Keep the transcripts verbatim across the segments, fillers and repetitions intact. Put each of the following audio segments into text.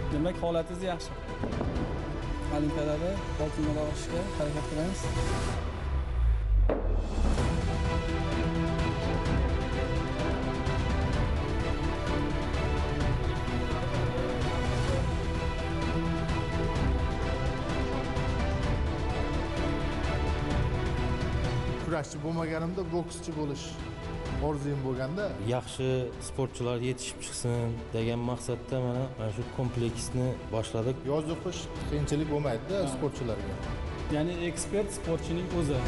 Demak, holatingiz yaxshi. Olimpiadada oltin medal olishga harakat qilamiz. Kurashchi bo'lmaganimda bokschi bo'lish orzuyim bo'lganda, yaxshi sportchilar yetishib chiqsin degan maqsadda mana mana shu kompleksni boshladik. Yoz o'qish qiyinchilik bo'lmaydi-da sportchilarga. Ya'ni ekspert sportchining o'zi.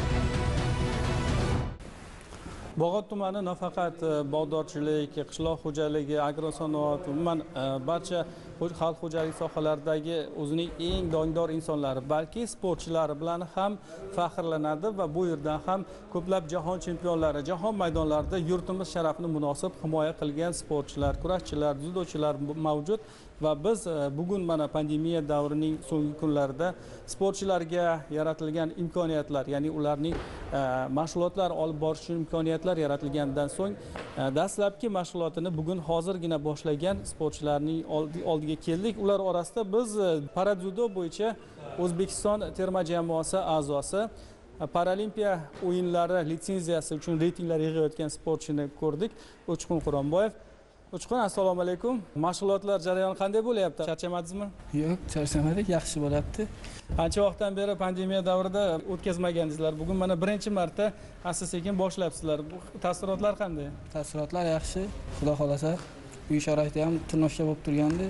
Bog'ot tumani nafaqat bog'dorchilik, qishloq xo'jaligi, agrosanoat, umuman barcha xalq xo'jaligi sohalaridagi o'zining eng dongdor insonlari, balki sportchilari bilan ham faxrlanadi va bu yerdan ham ko'plab jahon chempionlari, jahon maydonlarida yurtimiz sharafini munosib himoya qilgan sportchilar, kurashchilar, dzyudochilar mavjud va biz bugun mana pandemiya davrining so'nggi kunlarida sportchilarga yaratilgan imkoniyatlar, ya'ni ularning mashg'ulotlar olib borish uchun imkoniyatlar yaratilgandan so'ng dastlabki mashg'ulotini bugun hozirgina boshlagan sportchilarning oldiga keldik. Ular orasida biz paradzyudo bo'yicha O'zbekiston terma jamoasi a'zosi, Paralimpiya o'yinlari litsenziyasi uchun reytinglar yig'ayotgan sportchini ko'rdik. Uchqun Quronboyev. Uchqun, assalomu alaykum. Mashg'ulotlar jarayoni qanday bo'lyapti? Charchamadingizmi? Yo'q, charchamadik, yaxshi bo'lyapti. Qancha vaqtdan beri pandemiya davrida o'tkazmagansizlar. Bugun mana birinchi marta asta-sekin boshlabsizlar. Bu taassurotlar qanday? Taassurotlar yaxshi. Xudo xolasa, uy sharoitida ham turmushga bo'lib turgandi.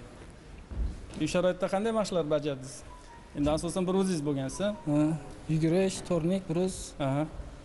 Uy sharoitida qanday mashqlar bajardingiz? Endi asosan bir o'zingiz bo'lgansiz. Ha, yugurish, turnik, bruz. Aha.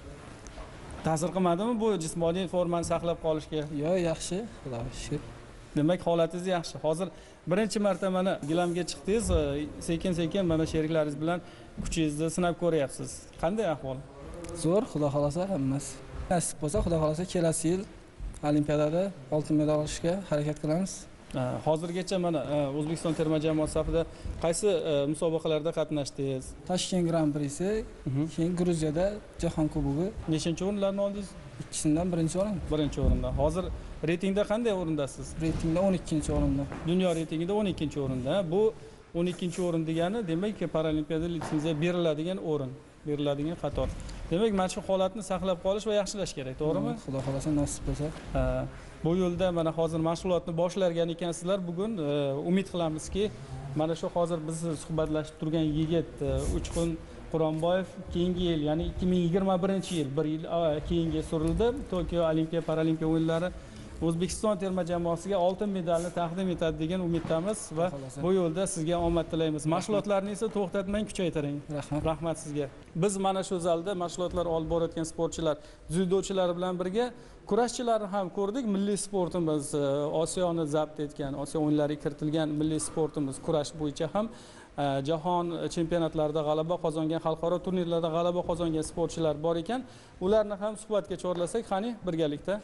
Ta'sir qilmadimi bu jismoniy formani saqlab qolishga? Yo'q, yaxshi, Xudoga shukr. Demak, holatingiz yaxshi. Hozir birinchi marta mana gilamga chiqdingiz, sekin-sekin mana sheriklaringiz bilan kuchingizni sinab ko'ryapsiz. Qanday ahvol? Zo'r, Xudo xolasa hammasi. Nasib bo'lsa, Xudo xolasa kelasi yil Olimpiadada oltin medal olishga harakat qilamiz. Hozirgacha mana O'zbekiston terma jamoasi safida qaysi musobaqalarda qatnashdingiz? Toshkent Grand Prixsi, keyin Gruziyada Jahon Kubogi. Nechanchi o'rinlarni oldingiz? Ikkisidan birinchi o'rin. Birinchi o'rinda. Hozir reytingda qanday o'rindasiz? Reytingda o'n ikkinchi o'rinda. Dunyo reytingida o'n ikkinchi o'rinda. Bu o'n ikkinchi o'rin degani, demak, Paralimpiyada litsenziya beriladigan o'rin, beriladigan qator. Demak, mana shu holatni saqlab qolish va yaxshilash kerak, to'g'rimi? Xudo xolasa nasib bo'lsa. Bu yo'lda mana hozir mashg'ulotni boshlargan ekansizlar. Bugun umid qilamizki, mana shu hozir biz suhbatlashib turgan yigit Uchqun Quronboyev keyingi yil, ya'ni ikki ming yigirma birinchi yil, bir yil keyinga surildi. Tokio Olimpiya Paralimpiya o'yinlari O'zbekiston terma jamoasiga oltin medalni taqdim etadi degan umiddamiz va bu yo'lda sizga omad tilaymiz. Mashg'ulotlarni esa to'xtatmang, kuchaytiring. Rahmat. Rahmat sizga. Biz mana shu zalda mashg'ulotlar olib borayotgan sportchilar, dzyudochilar bilan birga kurashchilarni ham ko'rdik. Milliy sportimiz, Osiyoni zabt etgan, Osiyo o'yinlariga kiritilgan milliy sportimiz kurash bo'yicha ham jahon chempionatlarida g'alaba qozongan, xalqaro turnirlarda g'alaba qozongan sportchilar bor ekan. Ularni ham suhbatga chorlasak, qani birgalikda.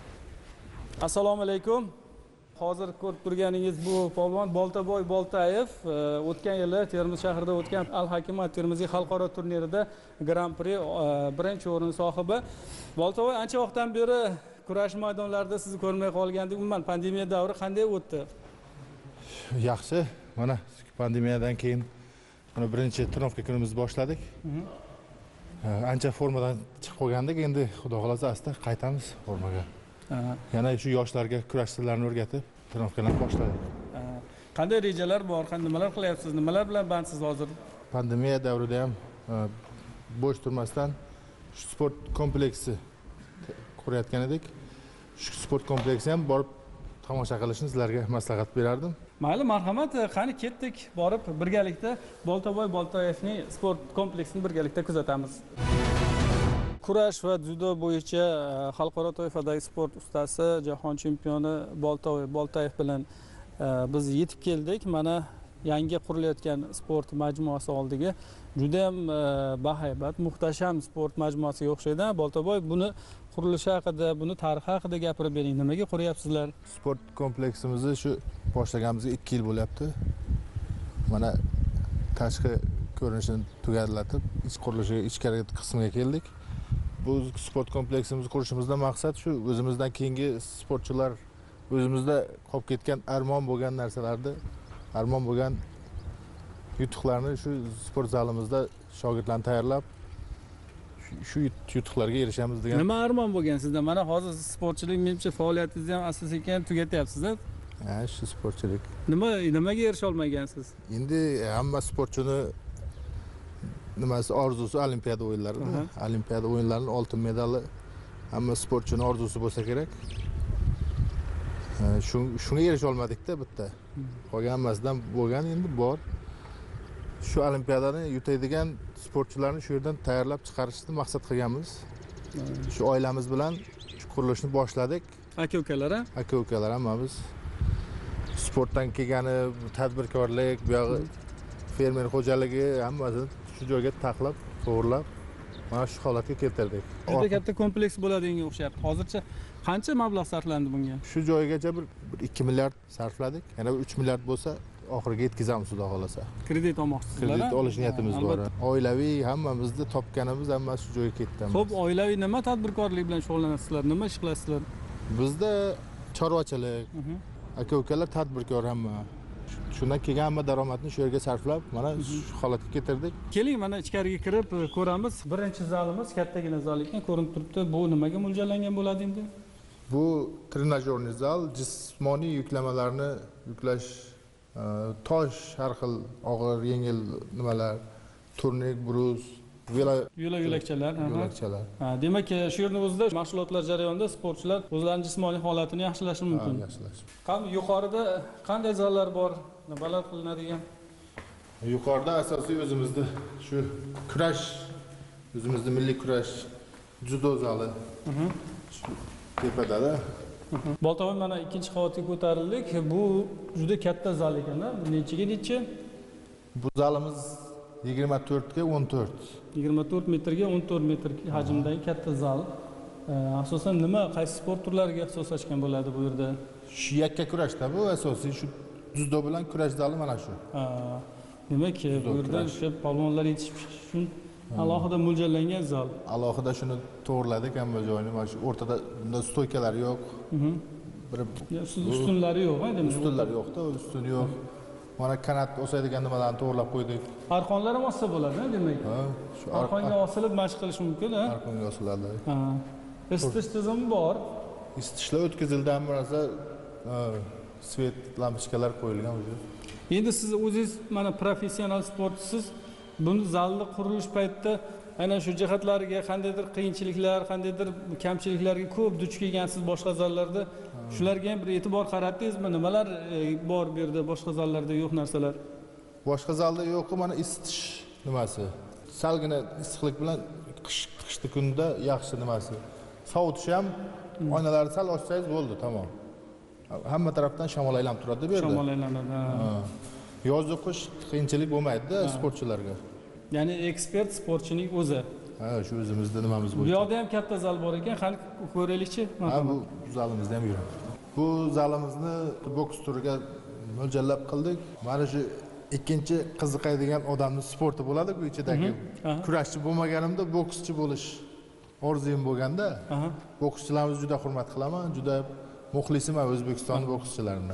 Assalomu alaykum. Hozir ko'rib turganingiz bu polvon Boltaboy Boltayev o'tgan yili Termiz shahrida o'tgan Al-Hakimat Termiziy xalqaro turnirida Grand Prix birinchi o'rin sohibi. Boltaboy, ancha vaqtdan beri kurash maydonlarida sizni ko'rmay qolgandik. Umuman pandemiya davri qanday o'tdi? Yaxshi. Mana pandemiyadan keyin mana birinchi trenirovka kunimizni boshladik. Ancha formadan chiqib qolgandik, endi Xudo xolasa asta qaytamiz formaga. Yana shu yoshlarga kurash tillarini o'rgatib, trenirovkalarni boshladik. Qanday rejalar bor? Nimalar qilyapsiz? Nimalar bilan bandsiz hozir? Pandemiya davrida ham bo'sh turmasdan shu sport kompleksi qurayotgan edik. Shu sport kompleksi ham borib tomosha qilishni sizlarga maslahat berardim. Mayli, marhamat, qani ketdik, borib birgalikda Boltaboy Boltayevning sport kompleksini birgalikda kuzatamiz. Kurash va dzyudo bo'yicha xalqaro toifadagi sport ustasi, jahon chempioni Boltaboy Boltayev bilan biz yetib keldik. Mana yangi qurilayotgan sport majmuasi oldiga. Juda ham bahaybat, muhtasham sport majmuasiga o'xshaydi. Boltaboy, buni qurilishi haqida, buni tarixi haqida gapirib bering. Nimaga quryapsizlar? Sport kompleksimizni shu boshlaganimizga ikki yil bo'lyapti. Mana tashqi ko'rinishini tugallatib, ich qurilishiga, ichkari qismiga keldik. Bu sport kompleksimizni qurishimizdan maqsad shu, o'zimizdan keyingi sportchilar o'zimizda qolib ketgan armon bo'lgan narsalarni armon bo'lgan yutuqlarni shu sport zalimizda shogirdlarni tayyorlab shu- shu yut- yutuqlarga erishamiz degan. Nima armon bo'lgan sizda? Mana hozir siz sportchilik menimcha faoliyatingizni ham asta-sekin tugatyapsiz-a? Ha, shu sportchilik. Nima nimaga erisha olmagansiz? Endi hamma sportchini nimasi orzusi Olimpiada o'yinlari. Aha. Olimpiada o'yinlarining oltin medali hamma sportchini orzusi bo'lsa kerak. Ha, shu- Shunga erisha olmadik-da bitta. Qolgan hammasidan bo'lgan endi bor. Shu olimpiadani yutadigan sportchilarni shu yerdan tayyorlab chiqarishni maqsad qilganmiz. Shu oilamiz bilan shu qurilishni boshladik. Aka-ukalar, a? Aka-ukalar hammamiz sportdan kelgani tadbirkorlik, buyog'i fermer xo'jaligi hammasini shu joyga taxlab, to'g'irlab mana shu holatga keltirdik. Juda katta kompleks bo'ladiganga o'xshyapti. Hozircha qancha mablag' sarflandi bunga? Shu joygacha bir bir ikki milliard sarfladik. Yana bir uch milliard bo'lsa oxiriga yetkazamiz xudo xolasa. Kredit olmoqchisizlar. Kredit olish niyatimiz bor. Albatta. Oilaviy hammamizni topganimiz hammasi shu joyga ketdi. Xo'p, oilaviy nima tadbirkorlik bilan shug'ullanasizlar? Nima ish qilasizlar? Bizda chorvachilik, Mhm. aka-ukalar tadbirkor hamma. Shundan kelgan hamma daromadni shu yerga sarflab, mana shu holatga keltirdik. Keling, mana ichkariga kirib e, ko'ramiz. Birinchi zalimiz kattagina zal ekan, ko'rinib turibdi. Bu nimaga mo'ljallangan bo'ladi endi? Bu trenajyorniy zal, jismoniy yuklamalarni yuklash, e, tosh, har xil og'ir, yengil nimalar, turnik, brus, velo Yo'la yo'lakchalar. aha. yo'lakchalar. Ha, demak, e, shu yerning o'zida mashg'ulotlar jarayonida sportchilar o'zlarining jismoniy holatini yaxshilashi mumkin. Ha, yaxshilash. Qani yuqorida qanday zallar bor? Nimalar qilinadigan? Yuqorida asosiy o'zimizda shu kurash, o'zimizda milliy kurash, judo zali. Mhm. Shu tepada. Boltavoy, mana ikkinchi qavatga ko'tarildik. Bu juda katta zal ekan-a? Nechiga nechi? Bu zalimiz yigirma to'rt ga o'n to'rt. yigirma to'rt metrga o'n to'rt metr hajmdagi katta zal. E, Asosan nima, qaysi sport turlariga ixtisoslashgan bo'ladi bu yerda? Shu yakka kurashda bu asosiy shu judo bilan kurash zali mana shu. Ha, demak, e, bu yerda kurash. o'sha polvonlar yetishib chiqish uchun alohida mo'ljallangan zal. Alohida shuni to'g'irladik hamma joyini. Mana shu o'rtada bunda stoykalar yo'q. Mhm. Bir Ya, siz ustunlari yo'q, ha, demak. ustunlar yo'q-da, ustun yo'q. Mana kanat o'saydigan nimalarni to'g'irlab qo'ydik. Arqonlar ham ossa bo'ladi, ha, demak. Ha, shu Arqonga osilib mashq qilish mumkin, ha? arqonga osiladi. Ha. Isitish tizimi bor. Isitishlar o'tkazildi, hamma narsa ha, svet lampochkalar qo'yilgan o'zi. Endi siz o'zingiz mana professional sportchisiz. Buni zalni qurilish paytida ana shu jihatlariga qandaydir qiyinchiliklar, qandaydir kamchiliklarga ko'p duch kelgansiz boshqa zallarda. Shularga ham bir e'tibor qaratdingizmi? Nimalar e, bor bu yerda boshqa zallarda yo'q narsalar? Boshqa zalda yo'q, mana isitish nimasi. Salgina issiqlik bilan qish qishli kunda yaxshi nimasi. Sovutish ham oynalarni sal ochsangiz bo'ldi, tamom. Hamma tarafdan shamol aylanib turadi bu yerda. Shamol aylanadi. ha. Ha. Yozu qish qiyinchilik bo'lmaydi-da sportchilarga. Ya'ni ekspert sportchining o'zi. Ha, shu o'zimizda nimamiz Bu bo'yicha. yoqda ham katta zal bor ekan. Qani ko'raylikchi. Ha, bu zalimizda ham yuradi. Bu zalimizni boks turiga mo'ljallab qildik. Mana shu ikkinchi qiziqadigan odamning sporti bo'ladi bu ichidagi. Aha. Kurashchi bo'lmaganimda bokschi bo'lish orzuyim bo'lganda, Aha. bokschilarimizni juda hurmat qilaman, juda muxlisman O'zbekiston bokschilarini.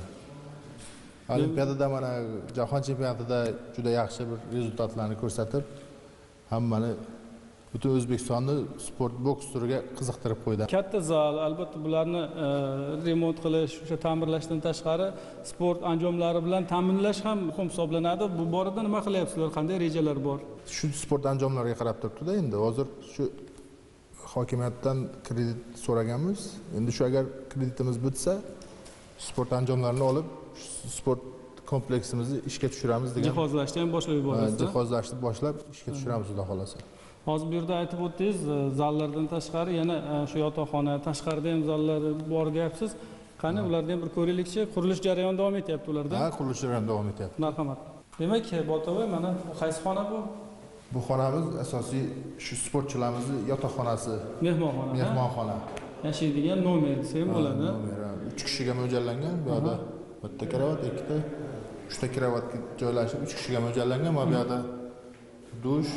Olimpiadada mana jahon chempionatida juda yaxshi bir rezultatlarni ko'rsatib, hammani butun O'zbekistonni sport boks turiga qiziqtirib qo'ydi. Katta zal, albatta bularni e, remont qilish, o'sha ta'mirlashdan tashqari sport anjomlari bilan ta'minlash ham muhim hisoblanadi. Bu borada nima qilyapsizlar? Qanday rejalar bor? Shu sport anjomlariga qarab turibdi-da endi. Hozir shu hokimiyatdan kredit so'raganmiz. Endi shu agar kreditimiz bitsa, sport anjomlarini olib, sport kompleksimizni ishga tushiramiz degan. Jihozlashni ham boshlab Ha, yuborasiz. Jihozlashni boshlab ishga tushiramiz xudo xolasa. Hozir bu yerda aytib o'tdingiz, e, zallardan tashqari yana e, shu yotoqxona, tashqarida ham zallar bor deyapsiz. Qani ularni ham bir ko'raylikchi. Qurilish jarayoni davom etyapti ularda. Ha, qurilishlar ham davom etyapti. Marhamat. Demak, Boltavoy, mana bu qaysi xona bu? Bu xonamiz asosiy shu sportchilarimizning yotoqxonasi, Mehmonxona. ha? mehmonxona. Yashaydigan nomer desa ham bo'ladi. Nomeri uch kishiga mo'ljallangan. Bu yerda bitta kravat, ikkita, uchta kravatga joylashib uch kishiga mo'ljallangan. Mana bu yerda dush,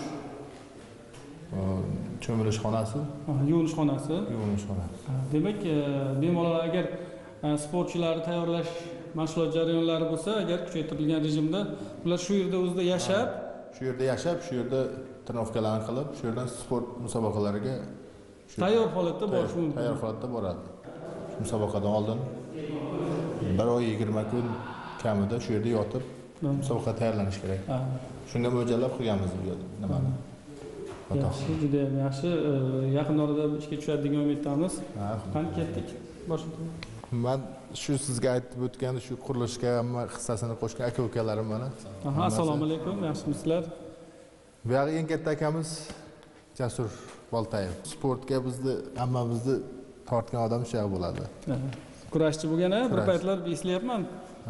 cho'milish xonasi, Aha, yuvinish xonasi. yuvinish xonasi. Demak, e, bemalol agar e, sportchilarni tayyorlash mashg'ulot jarayonlari bo'lsa, agar kuchaytirilgan rejimda ular shu yerda o'zida yashab, shu yerda yashab, shu yerda trenirovkalarni qilib, shu yerdan sport musobaqalariga tayyor holatda borishi mumkin. Tayyor holatda boradi. Shu musobaqadan oldin bir oy yigirma kun kamida shu yerda yotib musobaqa tayyorlanish kerak. Shunga mo'ljallab qilganmiz bu yerda. Nimani? Yaxshi, juda ham yaxshi. Yaqin orada ishga tushadi degan umiddamiz. Qani ketdik. Boshqa. Men shu sizga aytib o'tgan shu qurilishga hamma hissasini qo'shgan aka-ukalarim mana. Aha, assalomu alaykum. Yaxshimisizlar? Bu yerda eng katta akamiz Jasur Boltayev. Sportga bizni hammamizni tortgan odam shu bo'ladi. Kurashchi bo'lgan, bir paytlar eslayapman.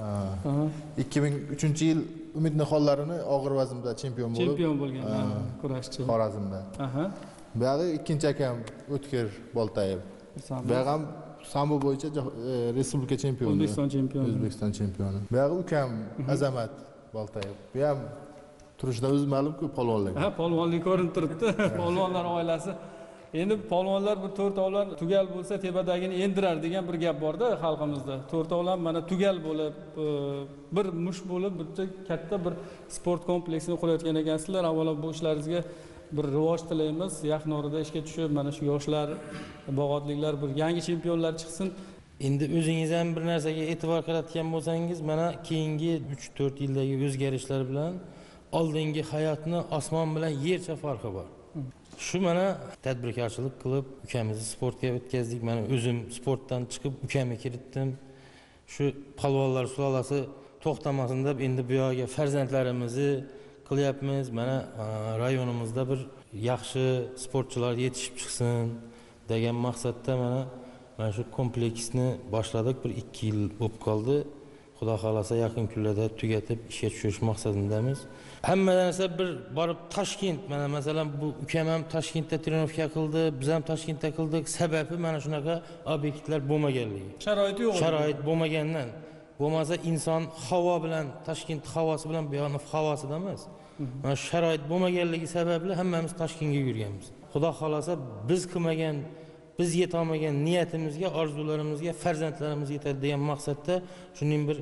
ikki ming uchinchi yil Umid Nihollarini og'ir vaznda chempion bo'lib, chempion bo'lgan kurashchi. Xorazmda. Aha. Bu yerda ikkinchi akam O'tkir Boltayev. Bu yerda ham sambo bo'yicha respublika chempioni. O'zbekiston chempioni. O'zbekiston chempioni. Bu yerda ukam Azamat Boltayev. Bu ham turishdan o'zi ma'lum-ku polvonlik. Ha, polvonlik ko'rinib turibdi. Polvonlar oilasi. Endi polvonlar bu to'rtovlar tugal bo'lsa tepadagini endirar degan bir gap bor-da xalqimizda. To'rtovlar mana tugal bo'lib, bir mush bo'lib, bitta katta bir sport kompleksini qulayotgan ekansizlar. Avvalo bu ishlaringizga bir rivoj tilaymiz. Yaqin orada ishga tushib, mana shu yoshlar, bog'otliklar bir yangi chempionlar chiqsin. Endi o'zingiz ham bir narsaga e'tibor qaratgan bo'lsangiz, mana keyingi uch to'rt yildagi o'zgarishlar bilan oldingi hayotni osmon bilan yercha farqi bor. Shu mana tadbirkorchilik qilib, ukamizni sportga o'tkazdik. Mana o'zim sportdan chiqib, ukamni kiritdim. Shu palvonlar sulolasi to'xtamasin deb endi bu yoqqa farzandlarimizni qilyapmiz. Mana rayonimizda bir yaxshi sportchilar yetishib chiqsin degan maqsadda mana mana shu kompleksni boshladik. Bir ikki yil bo'lib qoldi. Xudo xolasa yaqin kunlarda tugatib ishga tushirish maqsadidamiz. Hamma narsa bir borib Toshkent, mana masalan bu ukam ham Toshkentda trenirovka qildi, biz ham Toshkentda qildik. Sababi mana shunaqa obyektlar bo'lmaganligi. Sharoit yo'q. Sharoit bo'lmagandan, bo'lmasa inson havo bilan, Toshkent havosi bilan bu yoqning havosida emas. Mana sharoit bo'lmaganligi sababli hammamiz Toshkentga yurganmiz. Xudo xolasa biz qilmagan, biz yetolmagan niyatimizga, orzularimizga farzandlarimiz yetadi degan maqsadda shuning bir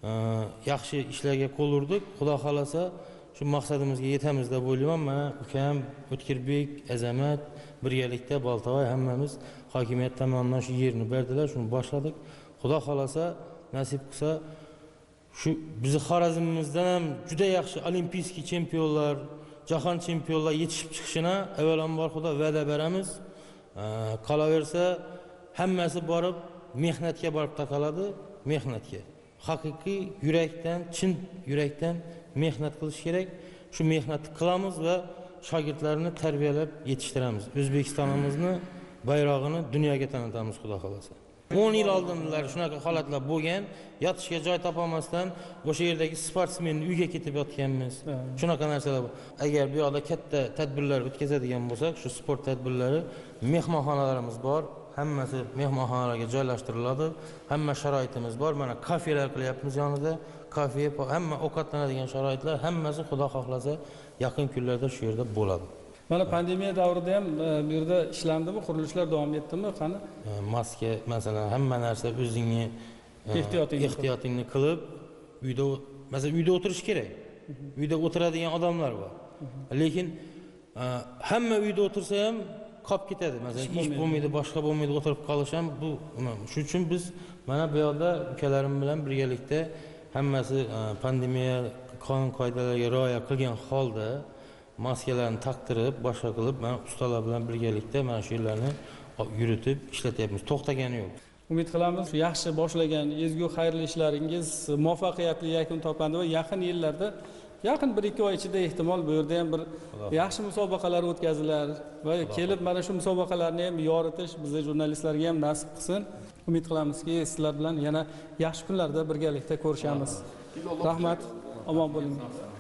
yaxshi ishlarga qo'l urdik. Xudo xolasa shu maqsadimizga yetamiz deb o'ylayman. Mana ukam O'tkirbek, Azamat birgalikda Boltavoy hammamiz hokimiyat tomonidan shu yerni berdilar, shuni boshladik. Xudo xolasa nasib qilsa shu bizni Xorazmimizdan ham juda yaxshi olimpiyskiy chempionlar, jahon chempionlar yetishib chiqishini avvalambor Xudo va'da beramiz. Qolaversa hammasi borib mehnatga borib taqaladi, mehnatga. Haqiqiy yurakdan, chin yurakdan mehnat qilish kerak. Shu mehnatni qilamiz va shogirdlarni tarbiyalab yetishtiramiz. O'zbekistonimizni bayrog'ini dunyoga tanitamiz Xudo xolasa. o'n yil oldinlar shunaqa holatlar bo'lgan, yotishga joy topolmasdan o'sha yerdagi sportsmenni uyga ketib yotganmiz. Shunaqa narsalar bor. Agar bu yoqda katta tadbirlar o'tkazadigan bo'lsak, shu sport tadbirlari, mehmonxonalarimiz bor. Hammasi mehmonxonalarga joylashtiriladi. Hamma sharoitimiz bor. Mana kafelar qilyapmiz yonida. Kafe, hamma ovqatlanadigan sharoitlar, hammasi Xudo xohlasa yaqin kunlarda shu yerda bo'ladi. Mana pandemiya davrida ham bu yerda ishlandimi, qurilishlar davom etdimi? Qani? Maska, masalan, hamma narsa o'zingni ehtiyotingni ehtiyotingni qilib, uyda, masalan, uyda o'tirish kerak. Uyda o'tiradigan odamlar bor. Lekin hamma uyda o'tirsa ham qolib ketadi. Masalan, ish bo'lmaydi, boshqa bo'lmaydi, o'tirib qolish ham bu. Shuning uchun biz mana bu yerda ukalarim bilan birgalikda hammasi pandemiya qonun qoidalariga rioya qilgan holda maskalarni taqtirib, boshqa qilib, mana ustalar bilan birgalikda mana shu yerlarni yuritib ishlatyapmiz. To'xtagani yo'q. Umid qilamiz, yaxshi boshlagan ezgu xayrli ishlaringiz muvaffaqiyatli yakun topadi va yaqin yillarda, yaqin bir ikki oy ichida ehtimol bu yerda ham bir yaxshi musobaqalar o'tkazilar va kelib mana shu musobaqalarni ham yoritish bizning jurnalistlarga ham nasib qilsin. Umid qilamizki, sizlar bilan yana yaxshi kunlarda birgalikda ko'rishamiz. Rahmat, omon bo'ling.